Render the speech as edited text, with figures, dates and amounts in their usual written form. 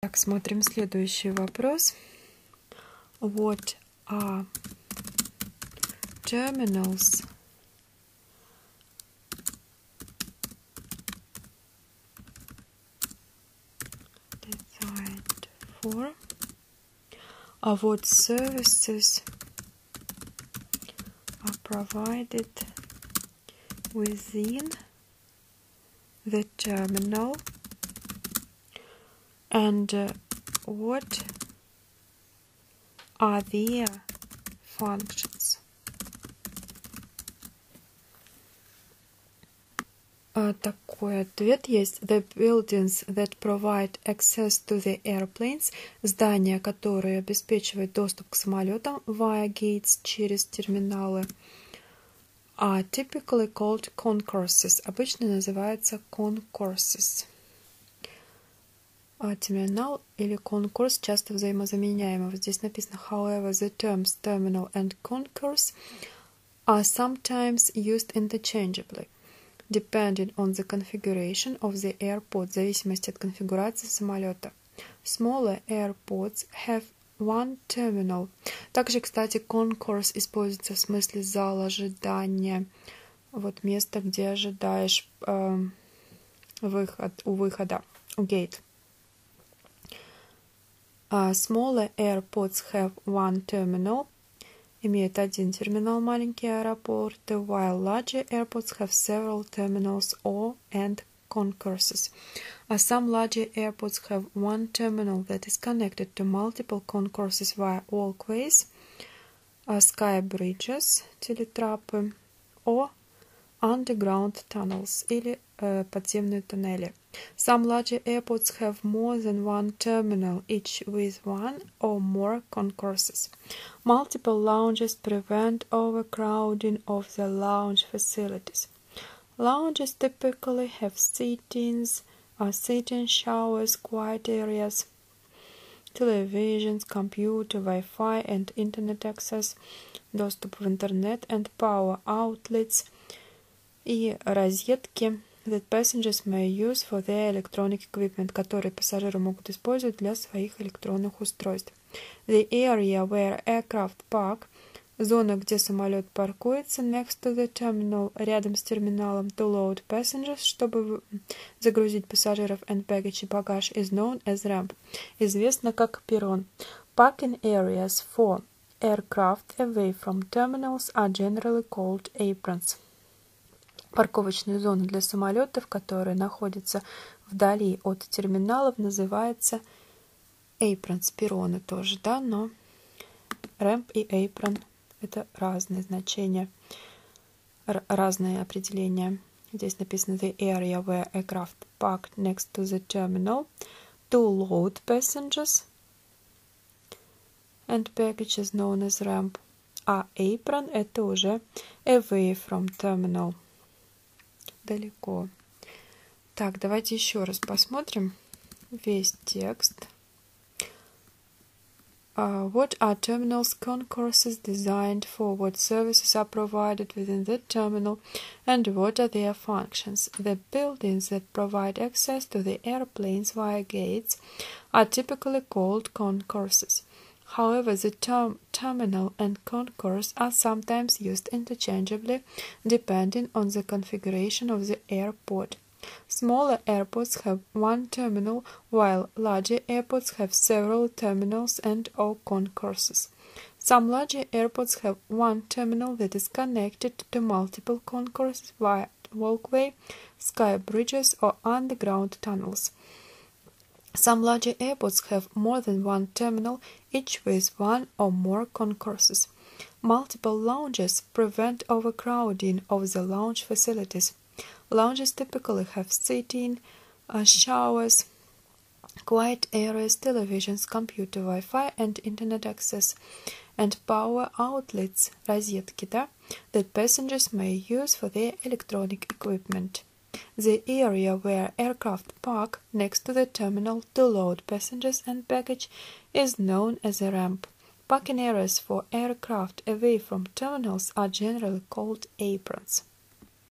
Так, смотрим следующий вопрос. What are terminals designed for? What services are provided within the terminal, and what are their functions? Такой ответ есть. The buildings that provide access to the airplanes, здания, которые обеспечивают доступ к самолетам via gates, через терминалы, are typically called concourses. Обычно называются concourses. Терминал или конкурс часто взаимозаменяемы. Здесь написано, however, the terms terminal and concourse are sometimes used interchangeably, depending on the configuration of the airport, в зависимости от конфигурации самолета. Smaller airports have one terminal. Также, кстати, concourse используется в смысле зал ожидания. Вот место, где ожидаешь у выхода, gate. Smaller airports have one terminal. Имеют один терминал маленькие аэропорты, while larger airports have several terminals and concourses. Some larger airports have one terminal that is connected to multiple concourses via walkways, sky bridges, телетрапы, or underground tunnels или подземные туннели. Some larger airports have more than one terminal, each with one or more concourses. Multiple lounges prevent overcrowding of the lounge facilities. Lounges typically have sitting showers, quiet areas, televisions, computer, Wi-Fi and internet access, доступ в интернет and power outlets и розетки that passengers may use for their electronic equipment, которые пассажиры могут использовать для своих электронных устройств. The area where aircraft park, зона, где самолет паркуется, next to the terminal, рядом с терминалом, to load passengers, чтобы загрузить пассажиров and baggage и багаж, is known as ramp, известно как перрон. Parking areas for aircraft away from terminals are generally called aprons. Парковочные зоны для самолетов, которые находятся вдали от терминалов, называются aprons, перроны тоже, да, но ramp и apron — это разные значения, разные определения. Здесь написано the area where aircraft parked next to the terminal to load passengers and baggage is known as ramp. А apron — это уже away from terminal. Далеко. Так, давайте еще раз посмотрим весь текст. What are terminals, concourses designed for? What services are provided within the terminal? And what are their functions? The buildings that provide access to the airplanes via gates are typically called concourses. However, the term terminal and concourse are sometimes used interchangeably, depending on the configuration of the airport. Smaller airports have one terminal, while larger airports have several terminals and/or concourses. Some larger airports have one terminal that is connected to multiple concourses via walkway, sky bridges, or underground tunnels. Some larger airports have more than one terminal, each with one or more concourses. Multiple lounges prevent overcrowding of the lounge facilities. Lounges typically have sitting, showers, quiet areas, televisions, computer, Wi-Fi and internet access, and power outlets, розетки, да, that passengers may use for their electronic equipment. The area where aircraft park next to the terminal to load passengers and baggage is known as a ramp. Parking areas for aircraft away from terminals are generally called aprons.